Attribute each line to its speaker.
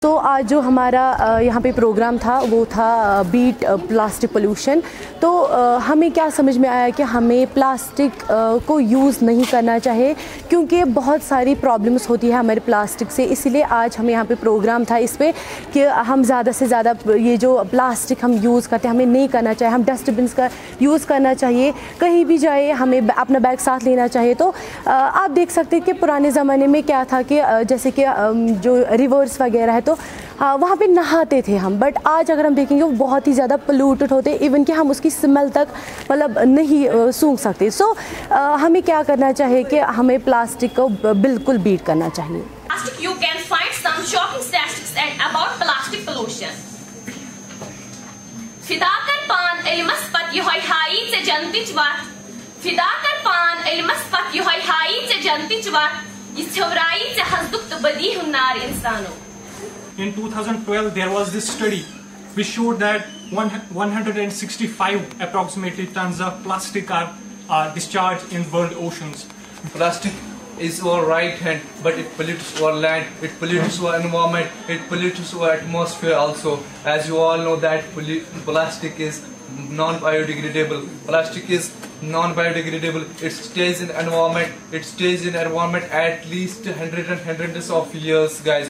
Speaker 1: تو آج جو ہمارا یہاں پہ پروگرام تھا وہ تھا بیٹ پلاسٹک پولوشن. تو ہمیں کیا سمجھ میں آیا کہ ہمیں پلاسٹک کو یوز نہیں کرنا چاہیے کیونکہ بہت ساری پرابلمس ہوتی ہے ہمارے پلاسٹک سے. اسی لیے آج ہمیں یہاں پہ پروگرام تھا اس پہ کہ ہم زیادہ سے زیادہ یہ جو پلاسٹک ہم یوز کرتے ہیں ہمیں نہیں کرنا چاہیے. ہم ڈسٹ بنس کا یوز کرنا چاہیے. کہیں بھی جائے ہمیں اپنا بیگ ساتھ لینا چاہیے. تو آپ دیکھ سکتے ہیں کہ پرانے زمانے میں کیا تھا کہ جیسے کہ جو ریورس وغیرہ ہے تو وہاں پہ نہاتے تھے ہم, بٹ آج اگر ہم دیکھیں گے وہ بہت ہی زیادہ پولوٹڈ ہوتے, ایون کہ ہم اس کی اسمیل تک مطلب نہیں سونگھ سکتے. سو ہمیں کیا کرنا چاہیے کہ ہمیں پلاسٹک کو بالکل بیٹ کرنا چاہیے.
Speaker 2: You can find some shocking statistics about plastic pollution. فداکر پان علمس پت یہوے ہائی ژے جنتچ وت, فداکر پان علمس پت یہوے ہائی ژے جنتچ وت, یہ ژھورائی ژے حسدک تہ بدی ہُند نار انسانو.
Speaker 3: In 2012, there was this study which showed that 165 approximately tons of plastic are discharged in world oceans.
Speaker 4: Plastic is our right hand, but it pollutes our land, it pollutes our environment, it pollutes our atmosphere also. As you all know that plastic is non-biodegradable. Plastic is non-biodegradable. It stays in environment. It stays in environment at least hundreds of years, guys.